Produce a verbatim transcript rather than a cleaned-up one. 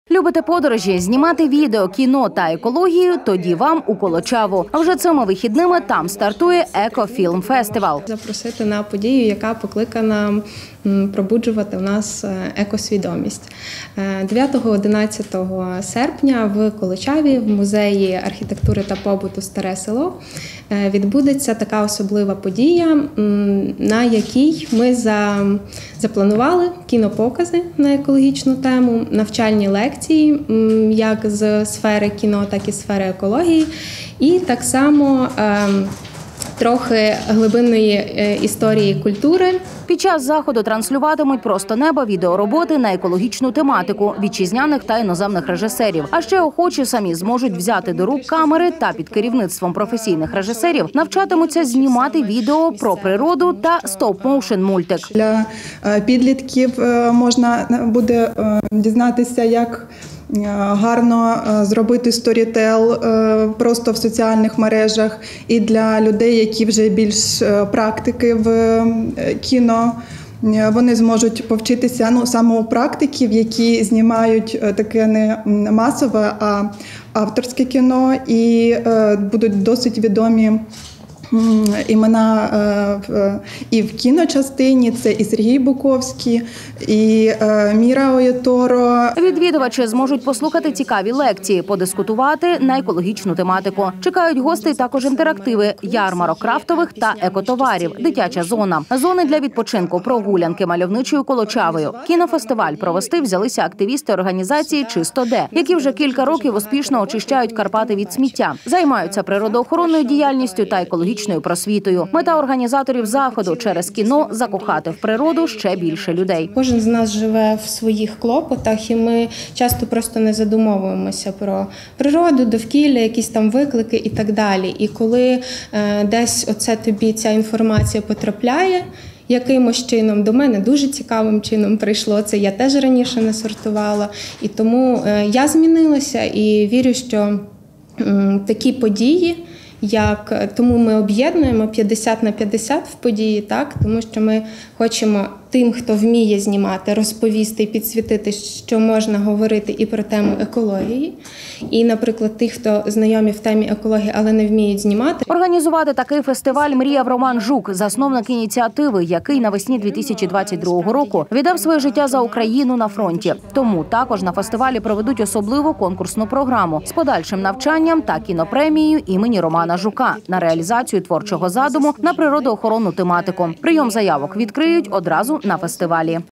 Любите подорожі, знімати відео, кіно та екологію? Тоді вам у Колочаву. А вже цими вихідними там стартує екофільм-фестиваль. Запросити на подію, яка покликана пробуджувати у нас екосвідомість. дев'ятого-одинадцятого серпня в Колочаві, в музеї архітектури та побуту «Старе село» відбудеться така особлива подія, на якій ми запланували кінопокази на екологічну тему, навчальні лекції, як з сфери кіно, так і з сфери екології, і так само трохи глибинної історії культури. Під час заходу транслюватимуть «Просто неба» відеороботи на екологічну тематику вітчизняних та іноземних режисерів. А ще охочі самі зможуть взяти до рук камери та під керівництвом професійних режисерів навчатимуться знімати відео про природу та стоп-моушен мультик. Для підлітків можна буде дізнатися, як гарно зробити сторітел просто в соціальних мережах, і для людей, які вже більш практики в кіно, вони зможуть повчитися ну, саме у практиків, які знімають таке не масове, а авторське кіно, і будуть досить відомі імена і в кіночастині. Це і Сергій Буковський, і Міра Оєторо. Відвідувачі зможуть послухати цікаві лекції, подискутувати на екологічну тематику. Чекають гостей також інтерактиви, ярмарок крафтових та екотоварів, дитяча зона, зони для відпочинку, прогулянки мальовничою Колочавою. Кінофестиваль провести взялися активісти організації «Чисто Де», які вже кілька років успішно очищають Карпати від сміття, займаються природоохоронною діяльністю та екологічною просвітою. Мета організаторів заходу через кіно – закохати в природу ще більше людей. Кожен з нас живе в своїх клопотах, і ми часто просто не задумовуємося про природу, довкілля, якісь там виклики і так далі. І коли е, десь оце тобі ця інформація потрапляє, якимось чином, до мене дуже цікавим чином прийшло це, я теж раніше не сортувала. І тому е, я змінилася і вірю, що е, такі події, як тому ми об'єднуємо п'ятдесят на п'ятдесят в події, так, тому що ми хочемо тим, хто вміє знімати, розповісти і підсвітити, що можна говорити і про тему екології. І, наприклад, тих, хто знайомі в темі екології, але не вміють знімати. Організувати такий фестиваль мріяв Роман Жук, засновник ініціативи, який навесні дві тисячі двадцять другого року віддав своє життя за Україну на фронті. Тому також на фестивалі проведуть особливу конкурсну програму з подальшим навчанням та кінопремією імені Романа Жука на реалізацію творчого задуму на природоохоронну тематику. Прийом заявок відкриють одразу на фестивалі.